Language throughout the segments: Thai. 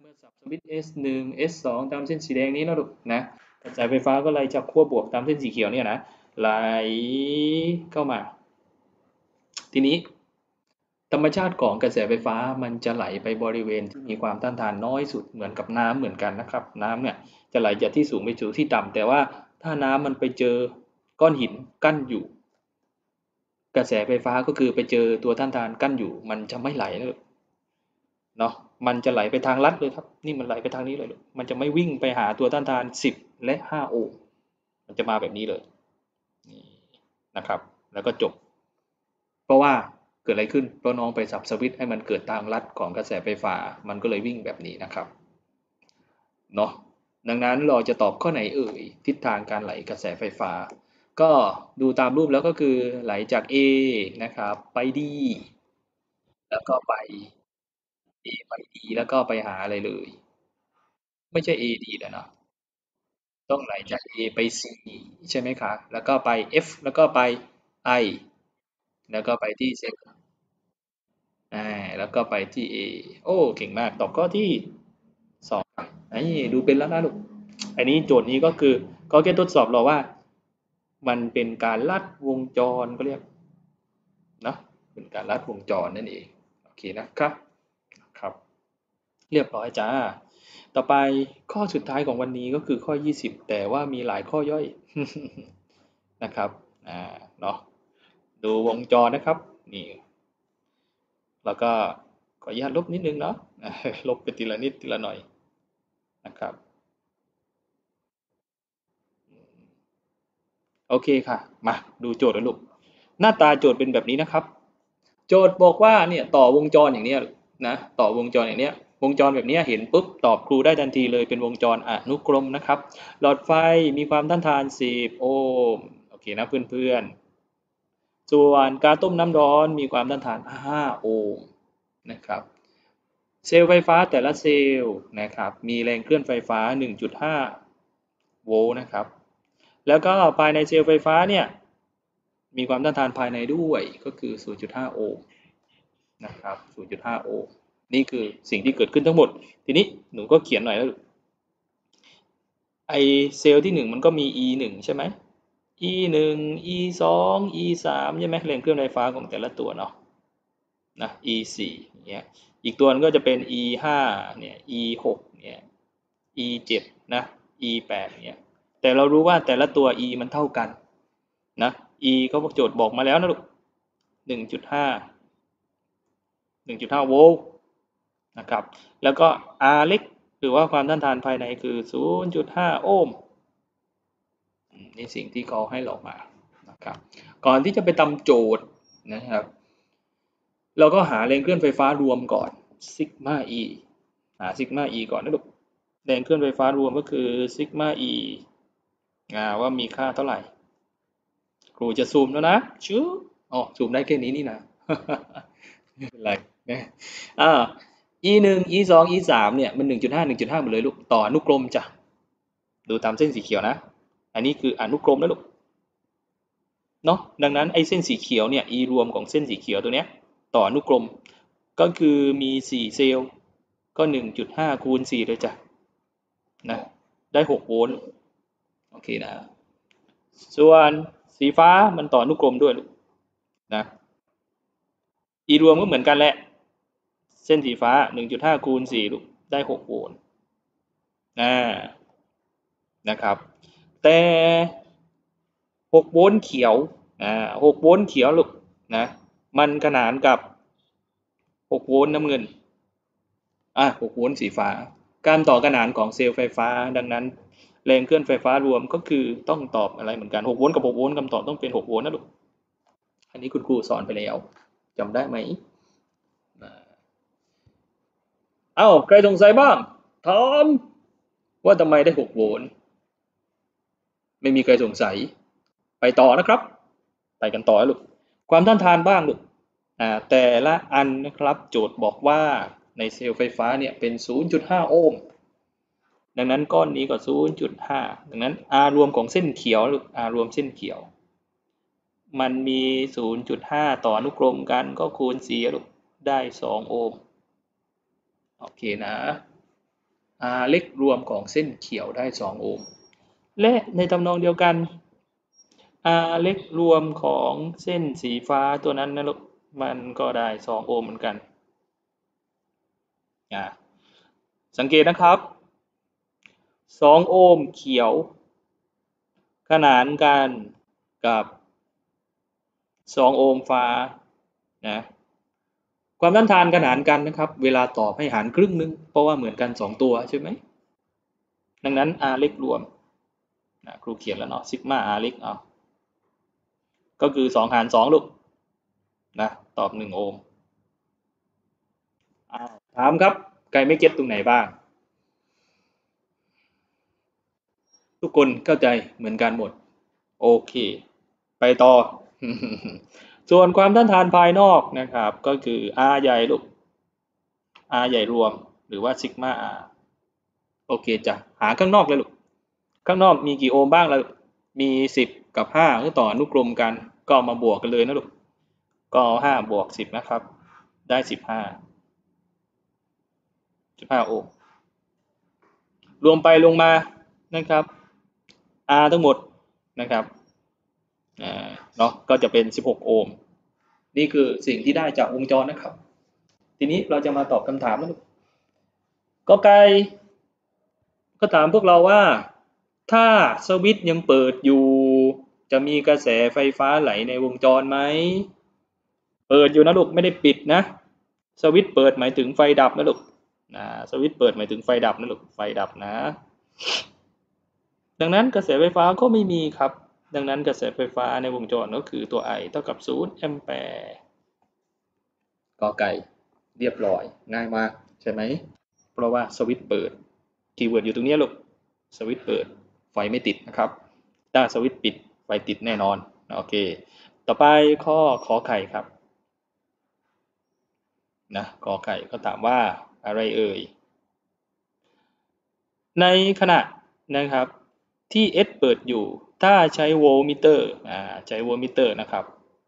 มื่อสับสวิตช์ S1 S2 ตามเส้นสีแดงนี้นะลูกนะกระแสไฟฟ้าก็ไหลจากขั้วบวกตามเส้นสีเขียวเนี่ยนะไหลเข้ามาทีนี้ธรรมชาติของกระแสไฟฟ้ามันจะไหลไปบริเวณที่มีความต้านทานน้อยสุดเหมือนกับน้ำเหมือนกันนะครับน้ำเนี่ยจะไหลจากที่สูงไปสู่ที่ต่ำแต่ว่าถ้าน้ำมันไปเจอก้อนหินกั้นอยู่กระแสไฟฟ้าก็คือไปเจอตัวต้านทานกั้นอยู่มันจะไม่ไหลนะเนาะมันจะไหลไปทางลัดเลยครับนี่มันไหลไปทางนี้เลยมันจะไม่วิ่งไปหาตัวต้านทาน10และ5โอห์มมันจะมาแบบนี้เลยนี่นะครับแล้วก็จบเพราะว่าเกิดอะไรขึ้นเพราะน้องไปสับสวิตช์ให้มันเกิดทางลัดของกระแสไฟฟ้ามันก็เลยวิ่งแบบนี้นะครับเนาะดังนั้นเราจะตอบข้อไหนเอ่ยทิศทางการไหลกระแสไฟฟ้าก็ดูตามรูปแล้วก็คือไหลจาก A นะครับไป D แล้วก็ไป A ไป D แล้วก็ไปหาอะไรเลยไม่ใช่ A D แล้วเนาะต้องไหลจาก A ไป C ใช่ไหมคะแล้วก็ไป F แล้วก็ไป I แล้วก็ไปที่ Z แล้วก็ไปที่ A โอ้เก่งมากตอบข้อที่สองไอ้ดูเป็นแล้วนะลูกอันนี้โจทย์นี้ก็คือเขาแค่ทดสอบเราว่ามันเป็นการลัดวงจรก็เรียกนะเป็นการลัดวงจรนั่นเองโอเคนะครับครับเรียบร้อยจ้าต่อไปข้อสุดท้ายของวันนี้ก็คือข้อ20แต่ว่ามีหลายข้อย่อยนะครับเนาะดูวงจรนะครับนี่แล้วก็ขออนุญาตลบนิดนึงเนาะลบไปทีละนิดทีละหน่อยนะครับโอเคค่ะมาดูโจทย์นะลูกหน้าตาโจทย์เป็นแบบนี้นะครับโจทย์บอกว่าเนี่ยต่อวงจรอย่างเนี้ยนะต่อวงจรอย่างเนี้ยวงจรแบบนี้เห็นปุ๊บตอบครูได้ทันทีเลยเป็นวงจรอนุกรมนะครับหลอดไฟมีความต้านทาน10โอห์มโอเคนะเพื่อนๆส่วนการต้มน้ำร้อนมีความต้านทาน5โอห์มนะครับเซลล์ไฟฟ้าแต่ละเซลล์นะครับมีแรงเคลื่อนไฟฟ้า1.5โวลต์นะครับแล้วก็ภายในเซลล์ไฟฟ้าเนี่ยมีความต้านทานภายในด้วยก็คือ0.5โอห์มนะครับ0.5โอห์มนี่คือสิ่งที่เกิดขึ้นทั้งหมดทีนี้หนูก็เขียนหน่อยแล้วไอเซลล์ที่1มันก็มี E1 ใช่ไหม E1 E2 E3 ใช่ไหมแรงเคลื่อนไฟฟ้าของแต่ละตัวเนาะนะ E4 เงี้ยอีกตัวนึงก็จะเป็น E5 เนี่ย E6 เนี่ย E7 นะ E8 เนี่ยแต่เรารู้ว่าแต่ละตัว E มันเท่ากันนะ E เขาโจทย์บอกมาแล้วนะลูก1.5 1.5 โวลต์นะครับแล้วก็ R เล็กหรือว่าความต้านทานภายในคือ 0.5 โอห์มนี่สิ่งที่เขาให้เรามานะครับก่อนที่จะไปทำโจทย์นะครับเราก็หาแรงเคลื่อนไฟฟ้ารวมก่อนซิกมา E หาซิกมา E ก่อนนะลูกแรงเคลื่อนไฟฟ้ารวมก็คือซิกมา E ว่ามีค่าเท่าไหร่ครูจะซูมแล้วนะชื่ออ๋อซูมได้แค่นี้นี่นะไม่เป็นไรนะอ่า E1 E2 E3 เนี่ยมัน1.5 หมดเลยลูกต่ออนุกรมจ้ะดูตามเส้นสีเขียวนะอันนี้คืออนุกรมนะลูกเนาะดังนั้นไอ้เส้นสีเขียวเนี่ย E รวมของเส้นสีเขียวตัวเนี้ยต่ออนุกรมก็คือมี4เซลล์ก็1.5คูณ4เลยจ้ะนะได้6โวลต์โอเคนะส่วนสีฟ้ามันต่ออนุกรมด้วยลูกนะ E รวมก็เหมือนกันแหละเส้นสีฟ้า1.5คูณ4ลูกได้6โวลต์นะครับแต่6โวลต์เขียว6โวลต์เขียวลูกนะมันขนานกับ6โวลต์น้ำเงิน6โวลต์สีฟ้าการต่อขนานของเซลล์ไฟฟ้าดังนั้นแรงเคลื่อนไฟฟ้ารวมก็คือต้องตอบอะไรเหมือนกัน6โวลต์กับ6โวลต์คำตอบต้องเป็น6โวลต์นะลูกอันนี้คุณครูสอนไปแล้วจำได้ไหมใครสงสัยบ้างถามว่าทำไมได้6โวลต์ไม่มีใครสงสัยไปต่อนะครับไปกันต่อลูกความต้านทานบ้างลูกแต่ละอันนะครับโจทย์บอกว่าในเซลล์ไฟฟ้าเนี่ยเป็น 0.5 โอห์มดังนั้นก้อนนี้ก็ 0.5 ดังนั้น R รวมของเส้นเขียวลูก R รวมเส้นเขียวมันมี 0.5 ต่ออนุกรมกันก็คูณ4ลูกได้2โอห์มโอเคนะ R เล็กรวมของเส้นเขียวได้2 โอห์มและในทำนองเดียวกัน R เล็กรวมของเส้นสีฟ้าตัวนั้นนะลูกมันก็ได้2 โอห์มเหมือนกันสังเกตนะครับ2 โอห์มเขียวขนานกันกับ2 โอห์มฟ้านะความต้านทานขนานกันนะครับเวลาตอบให้หารครึ่งนึงเพราะว่าเหมือนกัน2 ตัวใช่ไหมดังนั้น R เล็กรวมครูเขียนแล้วเนาะซิกมา R เล็กก็คือ2 หาร 2ลูกนะตอบ1 โอห์มถามครับใครไม่เก็ตตรงไหนบ้างทุกคนเข้าใจเหมือนกันหมดโอเคไปต่อ ส่วนความต้านทานภายนอกนะครับก็คือ R ใหญ่ลูก R ใหญ่รวมหรือว่าซิกมา R โอเคจ้ะหาข้างนอกเลยลูกข้างนอกมีกี่โอห์มบ้างล่ะมี10กับ5ก็ต่ออนุกรมกันก็มาบวกกันเลยนะลูกก็5บวก10นะครับได้15โอห์มรวมไปลงมานะครับ R ทั้งหมดนะครับเนาะก็จะเป็น16โอห์มนี่คือสิ่งที่ได้จากวงจรนะครับทีนี้เราจะมาตอบคำถามนะลูกกไก่ก็ถามพวกเราว่าถ้าสวิตช์ยังเปิดอยู่จะมีกระแสไฟฟ้าไหลในวงจรไหมเปิดอยู่นะลูกไม่ได้ปิดนะสวิตช์เปิดหมายถึงไฟดับนะลูกสวิตช์เปิดหมายถึงไฟดับนะลูกไฟดับนะดังนั้นกระแสไฟฟ้าก็ไม่มีครับดังนั้นกระแสไฟฟ้าในวงจรก็คือตัว I เท่ากับ0แอมแปร์กอไก่เรียบร้อยง่ายมากใช่ไหมเพราะว่าสวิตช์เปิดคีย์เวิร์ดอยู่ตรงนี้ลูกสวิตช์เปิดไฟไม่ติดนะครับถ้าสวิตช์ปิดไฟติดแน่นอนโอเคต่อไปข้อขอไข่ครับนะกอไก่ก็ถามว่าอะไรเอ่ยในขณะนะครับที่ S เปิดอยู่ถ้าใช้โวลต์มิเตอร์ใช้โวลต์มิเตอร์นะครับ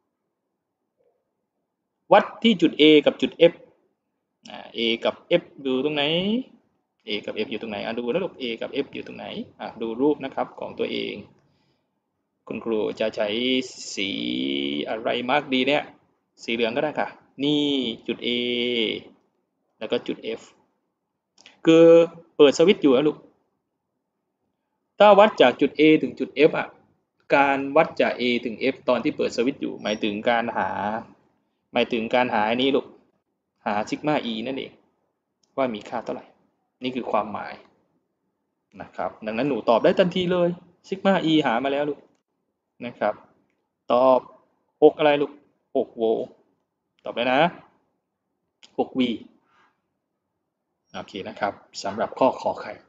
วัดที่จุด A กับจุด F A กับ F อยู่ตรงไหน A กับ F อยู่ตรงไหนดูนะลูก A กับ F อยู่ตรงไหนดูรูปนะครับของตัวเองคุณครูจะใช้สีอะไรมาร์กดีเนี่ยสีเหลืองก็ได้ค่ะนี่จุด A แล้วก็จุด F คือเปิดสวิตช์อยู่นะลูกถ้าวัดจากจุด A ถึงจุด F การวัดจาก A ถึง F ตอนที่เปิดสวิตช์อยู่หมายถึงการหาอันนี้ลูกหาซิกมา E นั่นเองว่ามีค่าเท่าไหร่นี่คือความหมายนะครับดังนั้นหนูตอบได้ทันทีเลยซิกมา E หามาแล้วลูกนะครับตอบ6อะไรลูก6โวลต์ตอบเลยนะ6 V โอเคนะครับสำหรับข้อขอไข่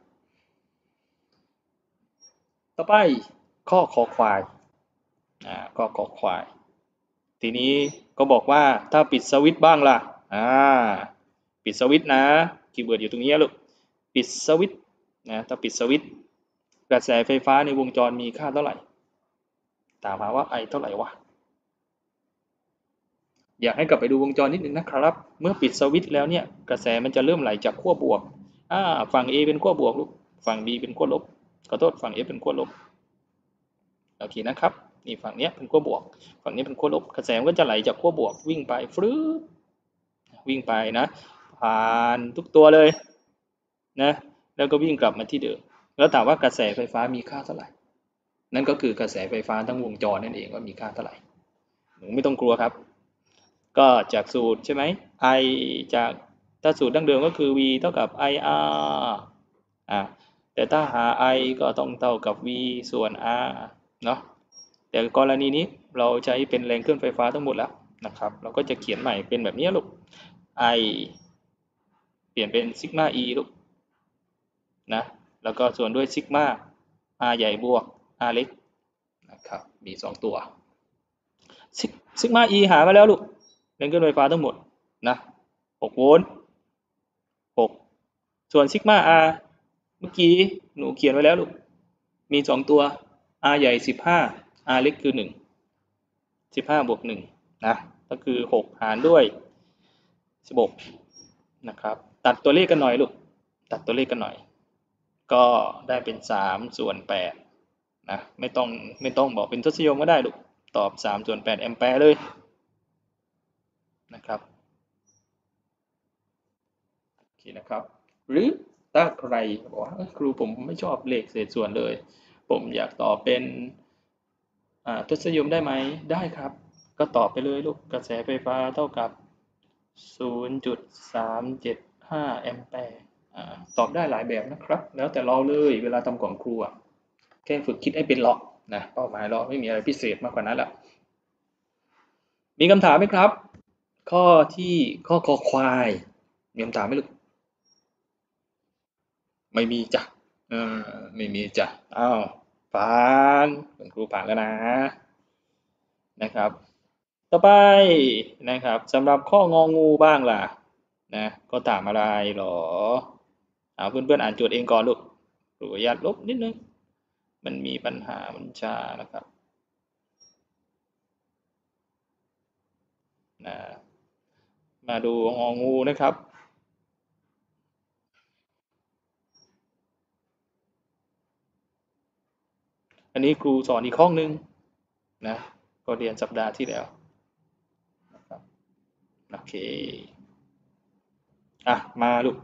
ต่อไปข้อคอควายข้อคอควายทีนี้ก็บอกว่าถ้าปิดสวิตช์บ้างล่ะปิดสวิตช์นะคีย์เวิร์ดอยู่ตรงนี้ลูกปิดสวิตช์นะถ้าปิดสวิตช์กระแสไฟฟ้าในวงจรมีค่าเท่าไหร่ถามหาว่า I เท่าไหร่วะอยากให้กลับไปดูวงจรนิดนึงนะครับเมื่อปิดสวิตช์แล้วเนี่ยกระแสมันจะเริ่มไหลจากขั้วบวกฝั่ง A เป็นขั้วบวกลูกฝั่ง B เป็นขั้วลบขอโทษฝั่ง F เป็นขั้วลบโอเคนะครับนี่ฝั่งนี้เป็นขั้วบวกฝั่งนี้เป็นขั้วลบกระแสมันก็จะไหลจากขั้วบวกวิ่งไปฟรึ๊บวิ่งไปนะผ่านทุกตัวเลยนะแล้วก็วิ่งกลับมาที่เดิมแล้วถามว่ากระแสไฟฟ้ามีค่าเท่าไหร่นั่นก็คือกระแสไฟฟ้าทั้งวงจรนั่นเองว่ามีค่าเท่าไหร่หนูไม่ต้องกลัวครับก็จากสูตรใช่ไหม I จากถ้าสูตรดั้งเดิมก็คือ V เท่ากับ IR แต่ถ้าหา I ก็ต้องเท่ากับ V ส่วน R เนาะแต่กรณีนี้เราใช้เป็นแรงเคลื่อนไฟฟ้าทั้งหมดแล้วนะครับเราก็จะเขียนใหม่เป็นแบบนี้ลูก I เปลี่ยนเป็นซิกมา E ลูกนะแล้วก็ส่วนด้วยซิกมา R ใหญ่บวก R เล็กนะครับมี2ตัวซิกมา E หามาแล้วลูกแรงเคลื่อนไฟฟ้าทั้งหมดนะ6โวลต์6ส่วนซิกมา R เมื่อกี้หนูเขียนไว้แล้วลูกมี2ตัว R ใหญ่15 R เล็กคือ1 15บวก1นะก็คือ6หารด้วย16นะครับตัดตัวเลขกันหน่อยลูกตัดตัวเลขกันหน่อยก็ได้เป็น3/8นะไม่ต้องบอกเป็นทศนิยมก็ได้ลูกตอบ3/8แอมแปร์เลยนะครับโอเคนะครับหรือถ้าใครบอกว่าครูผมไม่ชอบเลขเศษส่วนเลยผมอยากตอบเป็นทศนิยมได้ไหมได้ครับก็ตอบไปเลยลูกกระแสไฟฟ้าเท่ากับ0.375แอมแปร์ตอบได้หลายแบบนะครับแล้วแต่เราเลยเวลาทำของครูแค่ฝึกคิดให้เป็นหรอกนะเป้าหมายเราไม่มีอะไรพิเศษมากกว่านั้นแหละมีคำถามไหมครับข้อที่ข้อคอควายมีคำถามไหมลูกไม่มีจ้ะไม่มีจ้ะอ้าวผ่านคุณครูผ่านแล้วนะครับต่อไปนะครับสำหรับข้ององูบ้างล่ะนะก็ถามอะไรหรอเพื่อนๆอ่านโจทย์เองก่อนลูกครูอนุญาตลบนิดนึงมันมีปัญหามันช้านะครับนะมาดูงองูนะครับอันนี้ครูสอนอีกห้องนึงนะก็เรียนสัปดาห์ที่แล้วนะครับโอเคมาลูก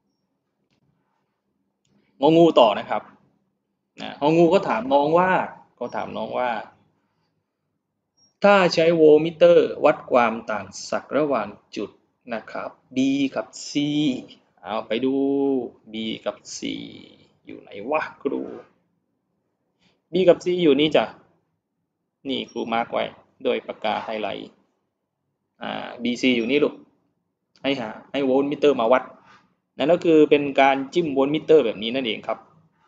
งองูต่อนะครับงองูก็ถามน้องว่าถ้าใช้โวลต์มิเตอร์วัดความต่างศักย์ระหว่างจุดนะครับ B กับ C เอาไปดู B กับ C อยู่ไหนวะครู B กับ C อยู่นี่จ้ะนี่ครูมาร์กไว้โดยปากกาไฮไลท์BC อยู่นี่ลูกให้โวลต์มิเตอร์มาวัดนั่นก็คือเป็นการจิ้มโวลต์มิเตอร์แบบนี้นั่นเองครับ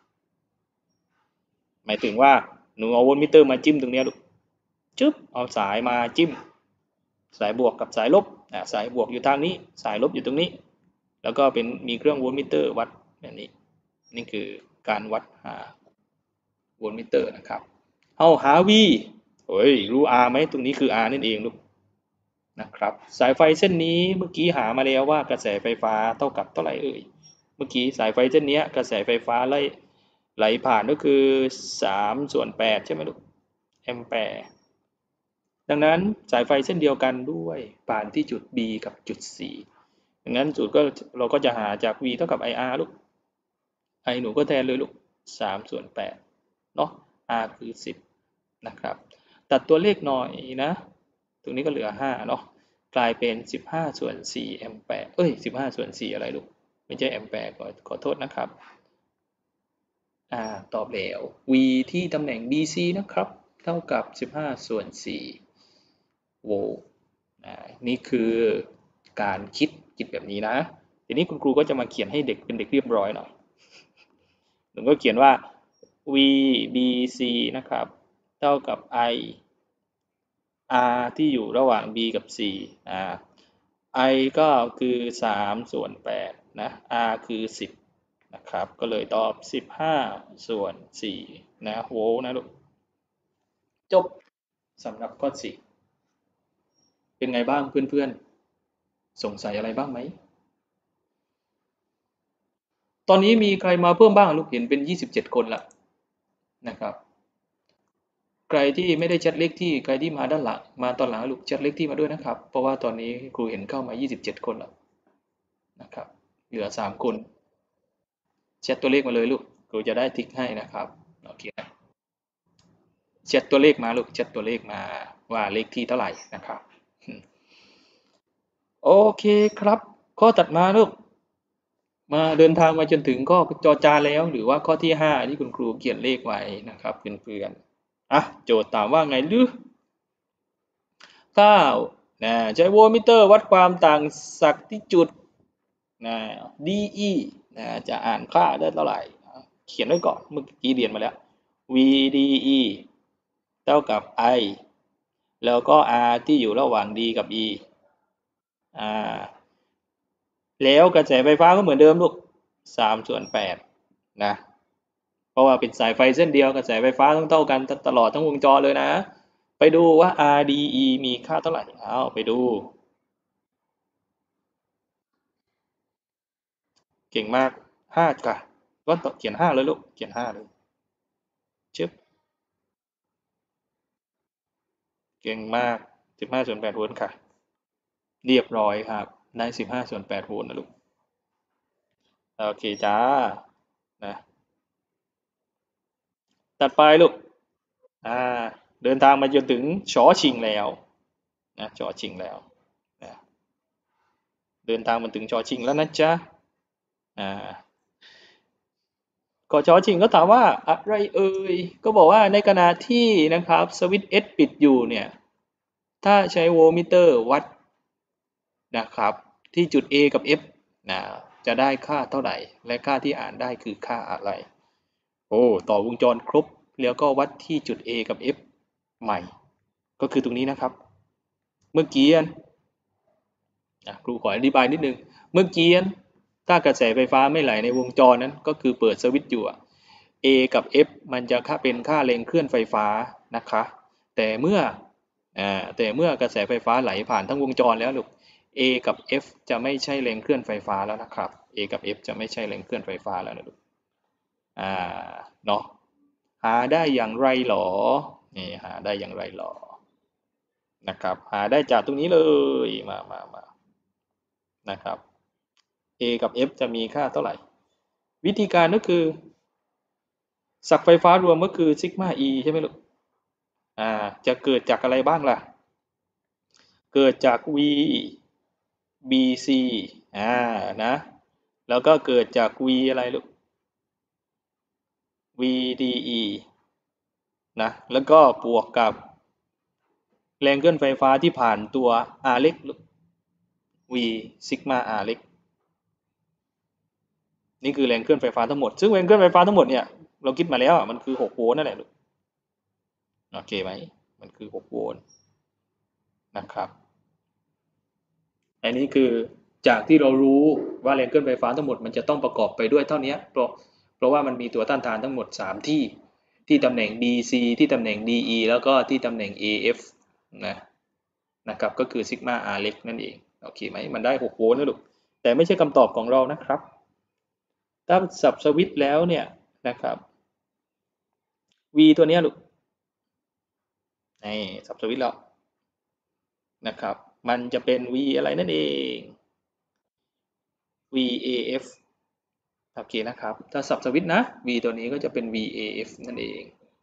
หมายถึงว่าหนูเอาโวลต์มิเตอร์มาจิ้มตรงนี้ลูกจึ๊บเอาสายมาจิ้มสายบวกกับสายลบสายบวกอยู่ทางนี้สายลบอยู่ตรงนี้แล้วก็เป็นมีเครื่องโวลต์มิเตอร์วัดแบบนี้นี่คือการวัดหาโวลต์มิเตอร์นะครับเอาหา V เฮ้ยรู้ R ไหมตรงนี้คือ R นั่นเองลูกนะครับสายไฟเส้นนี้เมื่อกี้หามาแล้วว่ากระแสไฟฟ้าเท่ากับเท่าไหร่เอ่ยเมื่อกี้สายไฟเส้นนี้กระแสไฟฟ้าไหลผ่านก็คือ3/8ใช่ไหมลูกแอมแปร์ดังนั้นสายไฟเส้นเดียวกันด้วยผ่านที่จุด B กับจุด C ดังนั้นจุดก็เราก็จะหาจาก V เท่ากับ IR ลูก I หนูก็แทนเลยลูก3/8เนาะ R คือ10นะครับตัดตัวเลขหน่อยนะตรงนี้ก็เหลือ5เนาะกลายเป็น15/4แอมแปร์15/4อะไรลูกไม่ใช่แอมแปร์ขอโทษนะครับตอบแล้ว V ที่ตำแหน่ง BC นะครับเท่ากับ15/4โวลต์นี่คือการคิดแบบนี้นะทีนี้คุณครูก็จะมาเขียนให้เด็กเป็นเด็กเรียบร้อยหน่อยหนูก็เขียนว่า VBC นะครับเท่ากับ R ที่อยู่ระหว่าง B กับ C I ก็คือ3/8นะ R คือ10นะครับก็เลยตอบ15/4นะโวลต์นะลูกจบสำหรับข้อ4เป็นไงบ้างเพื่อนๆสงสัยอะไรบ้างไหมตอนนี้มีใครมาเพิ่มบ้างลูกเห็นเป็น27คนละนะครับใครที่ไม่ได้แชทเลขที่ใครที่มาด้านหลังมาตอนหลังลูกแชทเลขที่มาด้วยนะครับเพราะว่าตอนนี้ครูเห็นเข้ามา27คนแล้วนะครับเหลือ3คนแชทตัวเลขมาเลยลูกครูจะได้ติ๊กให้นะครับโอเคนะแชทตัวเลขมาลูกแชทตัวเลขมาว่าเลขที่เท่าไหร่นะครับโอเคครับข้อถัดมาลูกมาเดินทางมาจนถึงข้อจอจานแล้วหรือว่าข้อที่5ที่คุณครูเขียนเลขไว้นะครับเพื่อนๆโจทย์ถามว่าไงหรือถ้าใช้โวลต์มิเตอร์วัดความต่างศักย์ที่จุดนะ DE จะอ่านค่าได้เท่าไหร่เขียนไว้ก่อนเมื่อกี้เรียนมาแล้ว VDE เท่ากับ I แล้วก็ R ที่อยู่ระหว่าง D กับ E แล้วกระแสไฟฟ้าก็เหมือนเดิมลูก3/8นะเพราะว่าเป็นสายไฟเส้นเดียวกระแสไฟฟ้าต้องเท่ากันตลอดทั้งวงจรเลยนะไปดูว่า RDE มีค่าเท่าไหร่ไปดูเก่งมาก5ค่ะก็เขียน5เลยลูกเขียน5เลยชึบเก่งมาก15ส่วน8โวลต์ค่ะเรียบร้อยครับได้15ส่วน8โวลต์นะลูกโอเคจ้านะตัดไปลูกอ่าเดินทางมาจนถึงชอชิงแล้วนะชอชิงแล้วนะเดินทางมาถึงชอชิงแล้วนะจ๊ะอ่าก็ชอชิงก็ถามว่าอะไรเอ่ยก็บอกว่าในขณะที่นะครับสวิตช์ S ปิดอยู่เนี่ยถ้าใช้โวลต์มิเตอร์วัดนะครับที่จุด A กับ F นะจะได้ค่าเท่าไหร่และค่าที่อ่านได้คือค่าอะไรโอ้ต่อวงจรครบแล้วก็วัดที่จุด A กับ F ใหม่ก็คือตรงนี้นะครับเมื่อกี้ครูขออธิบายนิดนึงเมื่อกี้ถ้ากระแสไฟฟ้าไม่ไหลในวงจรนั้นก็คือเปิดสวิตช์อยู่ A กับ F มันจะเป็นค่าแรงเคลื่อนไฟฟ้านะคะแต่เมื่อกระแสไฟฟ้าไหลผ่านทั้งวงจรแล้วลูก A กับ F จะไม่ใช่แรงเคลื่อนไฟฟ้าแล้วนะครับ A กับ F จะไม่ใช่แรงเคลื่อนไฟฟ้าแล้วนะลูกอ่เนาะหาได้อย่างไรหรอนี่หาได้อย่างไรหรอนะครับหาได้จากตรงนี้เลยมานะครับ A กับ F จะมีค่าเท่าไหร่วิธีการก็คือศักย์ไฟฟ้ารวมก็คือซิกมา E ใช่ไหมลูกจะเกิดจากอะไรบ้างล่ะเกิดจาก V BC อ่านะแล้วก็เกิดจาก V อะไรลูก VDE นะแล้วก็บวกกับแรงเคลื่อนไฟฟ้าที่ผ่านตัว R เล็ก V ซิกมา R เล็กนี่คือแรงเคลื่อนไฟฟ้าทั้งหมดซึ่งแรงเคลื่อนไฟฟ้าทั้งหมดเนี่ยเราคิดมาแล้วมันคือ6โวลต์นั่นแหละลูกโอเคไหมมันคือ6โวลต์นะครับอันนี้คือจากที่เรารู้ว่าแรงเคลื่อนไฟฟ้าทั้งหมดมันจะต้องประกอบไปด้วยเท่านี้เพราะว่ามันมีตัวต้านทานทั้งหมด3ที่ตำแหน่ง DC ที่ตำแหน่ง DE แล้วก็ที่ตำแหน่ง AF นะนะครับก็คือซิกมา R เล็กนั่นเองโอเคไหมมันได้6โวลต์นะลูกแต่ไม่ใช่คำตอบของเรานะครับถ้าสับสวิตช์แล้วเนี่ยนะครับ V ตัวนี้ลูกนี่สับสวิตช์แล้วนะครับมันจะเป็น V อะไรนั่นเอง VAF โอเคนะครับถ้าสับสวิตช์นะ V ตัวนี้ก็จะเป็น VAF นั่นเอง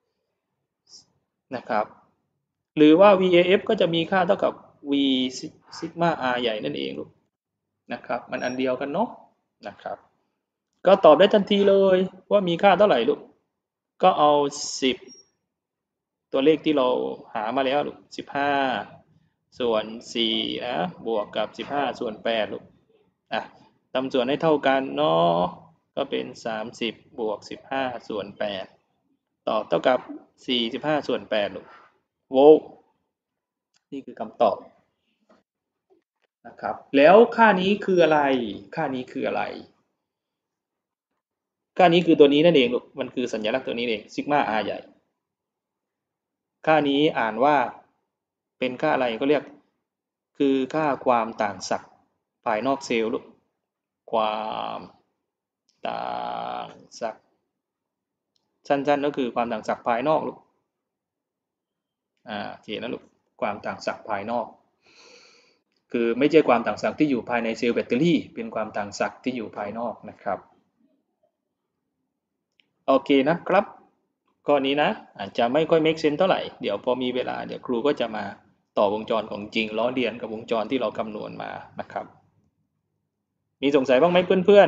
นะครับหรือว่า VAF ก็จะมีค่าเท่ากับ V ซิกมา R ใหญ่นั่นเองลูกนะครับมันอันเดียวกันเนาะนะครับก็ตอบได้ทันทีเลยว่ามีค่าเท่าไหร่ลูกก็เอา10ตัวเลขที่เราหามาแล้วลูก15ส่วน4นะบวกกับ15ส่วน8ลูกทำส่วนให้เท่ากันเนาะก็เป็น30บวก15ส่วน8ตอบเท่ากับ45ส่วน8ลูกโวลต์นี่คือคำตอบนะครับแล้วค่านี้คืออะไรค่านี้คืออะไรค่านี้คือตัวนี้นั่นเองลูกมันคือสัญลักษณ์ตัวนี้เองซิกมา r ใหญ่ค่านี้อ่านว่าเป็นค่าอะไรก็เรียกคือค่าความต่างศักย์ภายนอกเซลล์ลูกความต่างศักย์สั้นๆก็คือความต่างศักย์ภายนอกลูกโอเคนะลูกความต่างศักย์ภายนอกคือไม่ใช่ความต่างศักย์ที่อยู่ภายในเซลล์แบตเตอรี่เป็นความต่างศักย์ที่อยู่ภายนอกนะครับโอเคนะครับข้อนี้นะอาจจะไม่ค่อย make sense เท่าไหร่เดี๋ยวพอมีเวลาเดี๋ยวครูก็จะมาต่อวงจรของจริงล้อเลียนกับวงจรที่เราคำนวณมานะครับมีสงสัยบ้างไหมเพื่อน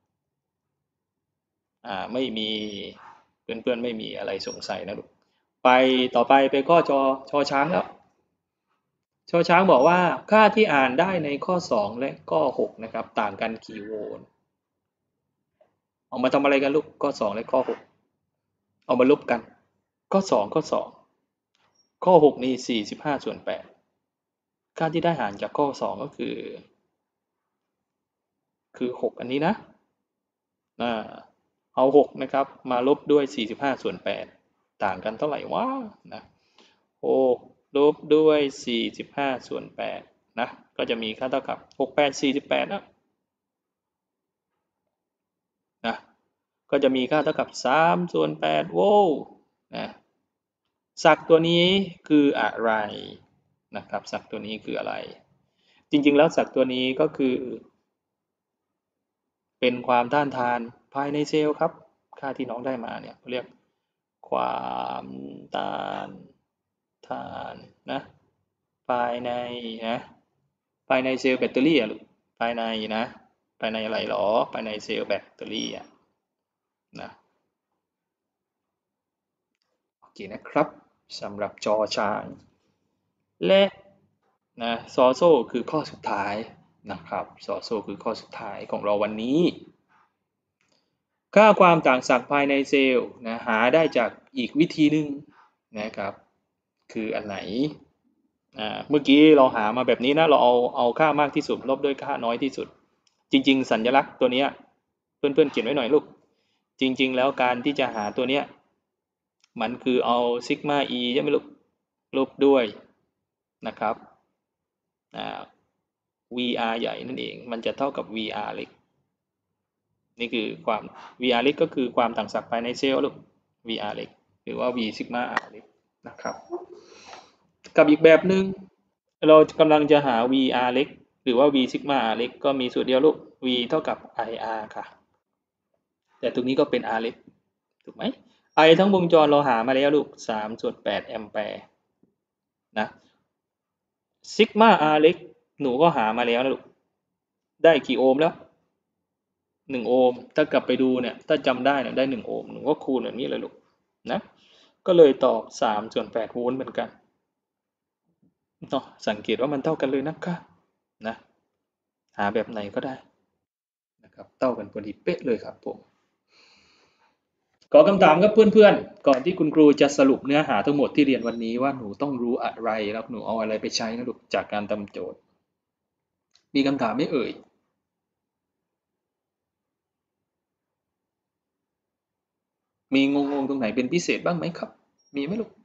ๆไม่มีเพื่อนๆไม่มีอะไรสงสัยนะลูกไปต่อไปไปข้อชอช้างแล้วชอช้างบอกว่าค่าที่อ่านได้ในข้อ2และข้อ6นะครับต่างกันกี่โวลต์เอามาทำอะไรกันลูกข้อ2และข้อ6เอามาลบกันข้อ2ข้อ6นี่45ส่วน8ค่าที่ได้หารจากข้อ2ก็คือ6อันนี้นะเอา6นะครับมาลบด้วย45ส่วน8ต่างกันเท่าไหร่วะนะ6ลบด้วย45ส่วน8นะก็จะมีค่าเท่ากับ6 8 48นะก็จะมีค่าเท่ากับ3/8 โวลต์นะศักตัวนี้คืออะไรนะครับศักตัวนี้คืออะไรจริงๆแล้วศักตัวนี้ก็คือเป็นความต้านทานภายในเซลล์ครับค่าที่น้องได้มาเนี่ยเรียกความต้านทานนะภายในนะภายในเซลล์แบตเตอรี่อะภายในนะภายในอะไรหรอภายในเซลล์แบตเตอรี่อะนะโอเคนะครับสำหรับจอช้างและนะซอโซ่คือข้อสุดท้ายนะครับซอโซ่คือข้อสุดท้ายของเราวันนี้ค่าความต่างศักย์ภายในเซลล์นะหาได้จากอีกวิธีหนึ่งนะครับคืออันไหนเมื่อกี้เราหามาแบบนี้นะเราเอาค่ามากที่สุดลบด้วยค่าน้อยที่สุดจริงๆสัญลักษณ์ตัวนี้เพื่อนๆเขียนไว้หน่อยลูกจริงๆแล้วการที่จะหาตัวเนี้ยมันคือเอาซิกมา e ใช่ไหมลูกลบด้วยนะครับVR ใหญ่นั่นเองมันจะเท่ากับ VR เล็กนี่คือความ VR เล็กก็คือความต่างศักย์ภายในเซลล์ลูก VR เล็กหรือว่า V ซิกมา R เล็กนะครับกับอีกแบบหนึ่งเรากำลังจะหา VR เล็กหรือว่า V ซิกมา R เล็กก็มีสูตรเดียวลูก V เท่ากับ IR ค่ะแต่ตรงนี้ก็เป็น R เล็กถูกไหม I ทั้งวงจรเราหามาแล้วลูก3/8 แอมแปร์นะซิกมา R เล็กหนูก็หามาแล้วนะลูกได้กี่โอห์มแล้ว1โอห์มถ้ากลับไปดูเนี่ยถ้าจำได้เนี่ยได้1โอห์มหนูก็คูณแบบนี้เลยลูกนะก็เลยตอบ3/8 โวลต์เหมือนกันเนาะสังเกตว่ามันเท่ากันเลยนะคะนะหาแบบไหนก็ได้นะครับเท่ากันพอดีเป๊ะเลยครับผมขอคำถามครับเพื่อนๆก่อนที่คุณครูจะสรุปเนื้อหาทั้งหมดที่เรียนวันนี้ว่าหนูต้องรู้อะไรแล้วหนูเอาอะไรไปใช้นะลูกจากการทำโจทย์มีคำถามไหมเอ่ยมีงงๆตรงไหนเป็นพิเศษบ้างไหมครับมีไหมลูก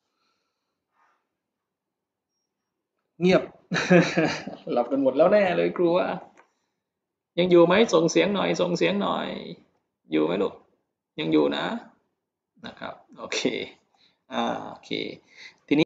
เงียบ หลับกันหมดแล้วแน่เลยครูว่ายังอยู่ไหมส่งเสียงหน่อยส่งเสียงหน่อยอยู่ไหมลูกยังอยู่นะนะครับโอเคโอเค